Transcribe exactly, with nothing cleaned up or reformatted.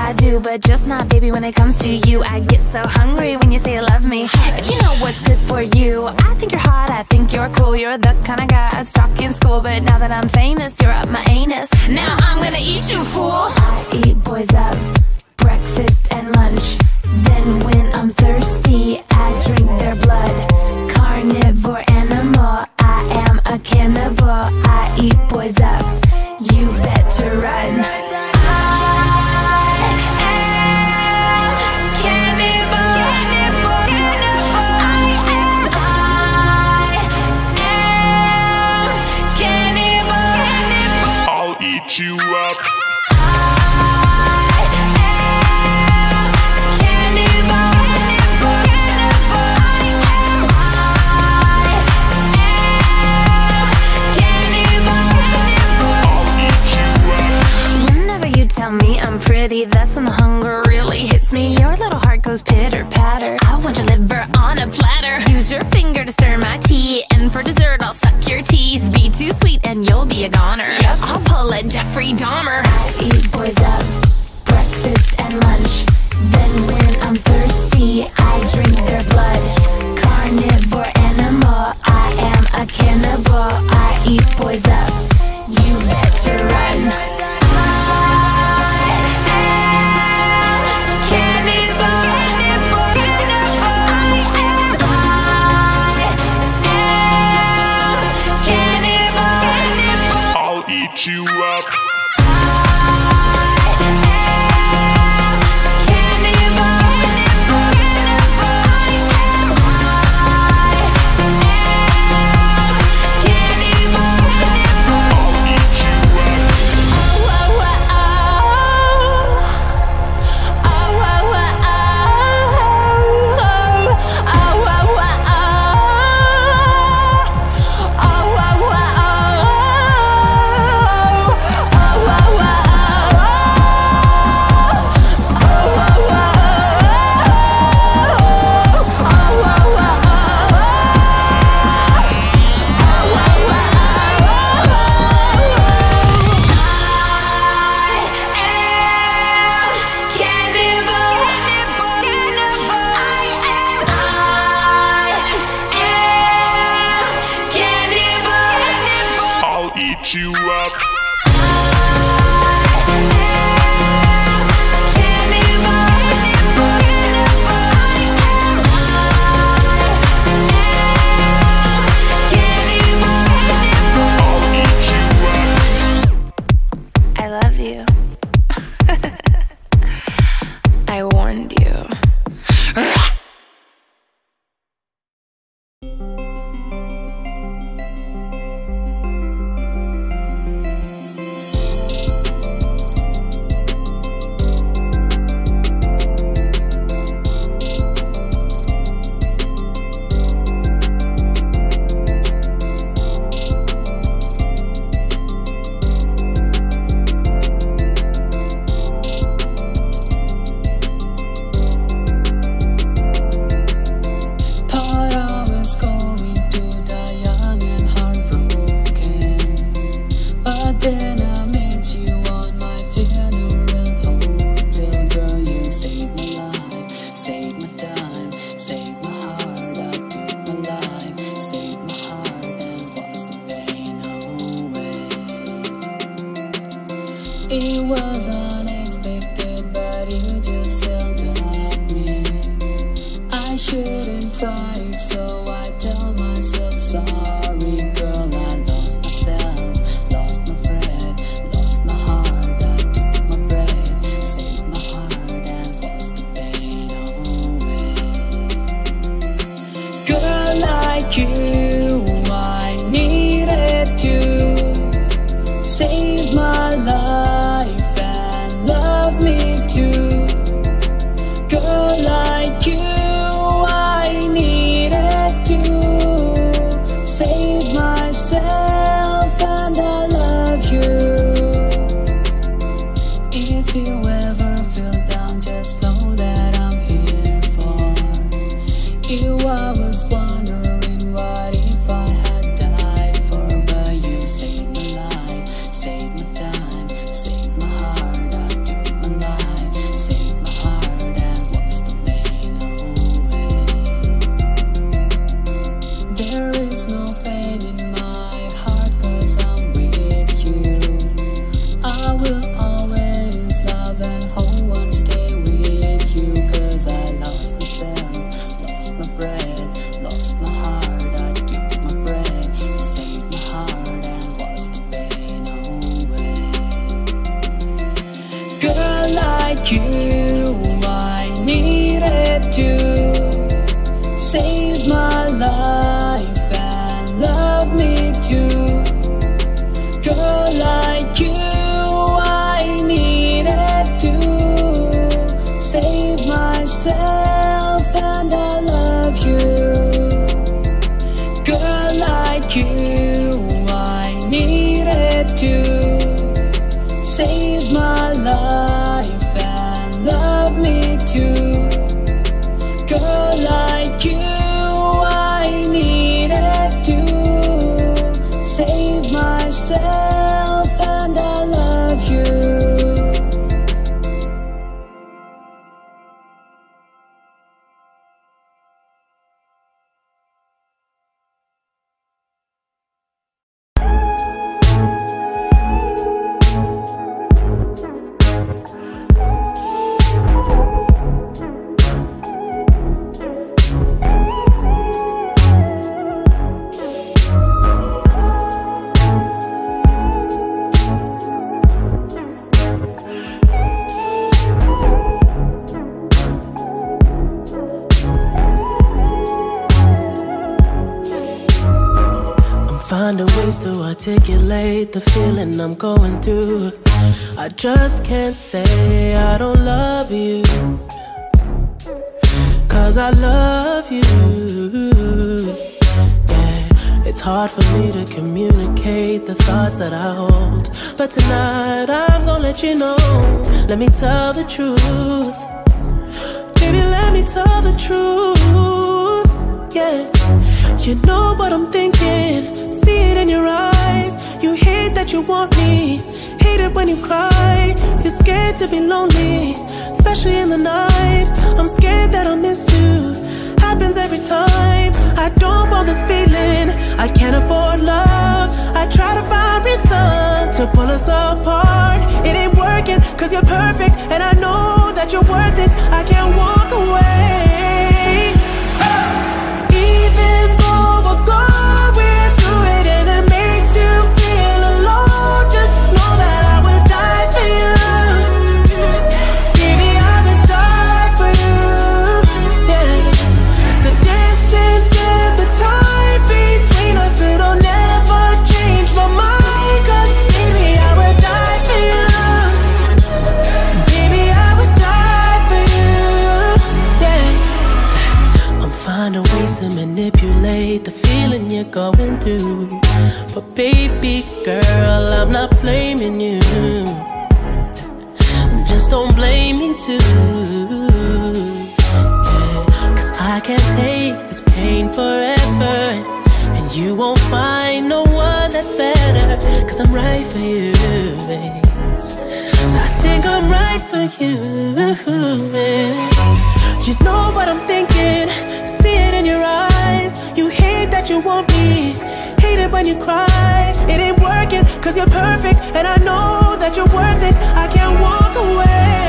I do, but just not, baby, when it comes to you. I get so hungry when you say you love me. If you know what's good for you, I think you're hot, I think you're cool. You're the kind of guy I'd stalk in school, but now that I'm famous, you're up my anus. Now I'm gonna eat you, fool. I eat boys up, breakfast and lunch. Then when I'm thirsty, I drink their blood. Carnivore animal, I am a cannibal. I eat boys up, you better run. Eat you up. Whenever you tell me I'm pretty, that's when the hunger really hits me. Your little heart goes pitter patter. I want your liver on a platter. Use your finger to stir my tea, and for dessert I'll suck your teeth. Be too sweet and you'll be a goner. Yep. I'll pull a Jeffrey Dahmer. I eat boys up, breakfast and lunch. Then when I'm thirsty, I drink their blood. Carnivore animal, I am a cannibal. I eat boys up, you better run. Eat you up. Eat you up. I love you. I warned you. It was unexpected, but you just held at me. I shouldn't try it, so I tell myself sorry, girl. I lost myself, lost my breath, lost my heart. I took my breath, saved my heart, and lost the pain away. Girl like you, I needed to save my life. I was wondering why yourself and I love you. Finding ways to articulate the feeling I'm going through. I just can't say I don't love you, 'cause I love you. Yeah, it's hard for me to communicate the thoughts that I hold, but tonight I'm gonna let you know. Let me tell the truth. Baby, let me tell the truth. Yeah, you know what I'm thinking. See it in your eyes. You hate that you want me, hate it when you cry. You're scared to be lonely, especially in the night. I'm scared that I'll miss you. Happens every time. I don't want this feeling. I can't afford love. I try to find reason to pull us apart. It ain't working, 'cause you're perfect, and I know that you're worth it. I can't walk away. Even though we're going through it and it makes you feel alone, just know that I would die for you. Baby, I would die for you. Yeah. The distance and the time between us, it'll never change my mind, 'cause baby, I would die for you. Baby, I would die for you. Yeah. I'm finding ways to manipulate the feeling you're going through, but baby girl, I'm not blaming you. Just don't blame me too. Yeah, 'cause I can't take this pain forever, and you won't find no one that's better, 'cause I'm right for you, babe. I think I'm right for you, babe. You know what I'm thinking. See it in your eyes. You hate that you want me, hate it when you cry. It ain't working, 'cause you're perfect, and I know that you're worth it. I can't walk away.